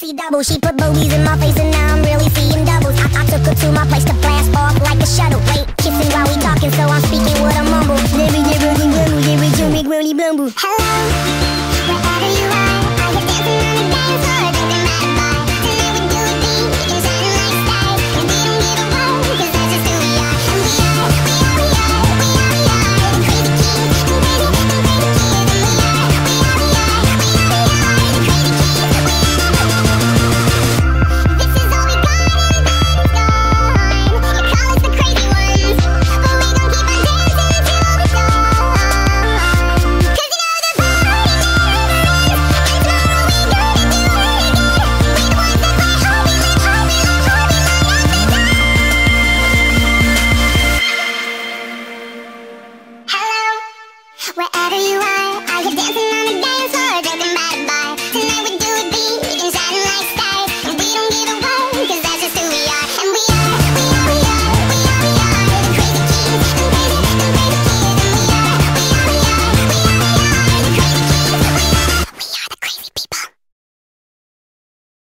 see double. She put boobies in my face and now I'm really seeing doubles. I took her to my place to blast off like a shuttle. Wait, kissing while we talking, so I'm speaking with a mumble.